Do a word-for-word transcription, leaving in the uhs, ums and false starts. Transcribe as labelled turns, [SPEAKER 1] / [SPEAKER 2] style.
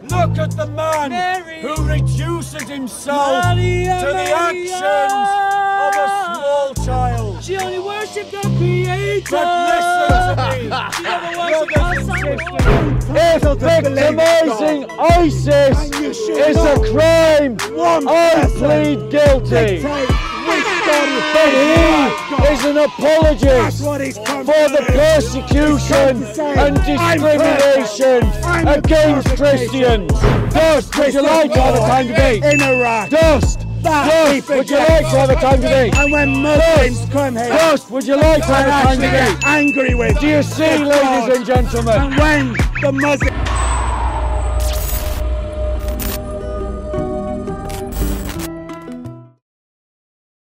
[SPEAKER 1] Look at the man Mary. Who reduces himself Maria, to the Maria. actions of a small child.
[SPEAKER 2] She only worshipped our Creator.
[SPEAKER 1] But listen to me.
[SPEAKER 2] She never worshipped our
[SPEAKER 3] If victimising ISIS is a crime, I plead guilty. But he is an apologist for the persecution and discrimination against Christians. Dust, would you like to have a time debate?
[SPEAKER 4] In Iraq.
[SPEAKER 3] Dust, Dust, would you like to have a time debate?
[SPEAKER 4] And when Muslims come here,
[SPEAKER 3] Dust, would you like to have a time debate?
[SPEAKER 4] angry with.
[SPEAKER 3] Do you see, ladies and gentlemen?
[SPEAKER 4] And when the Muslims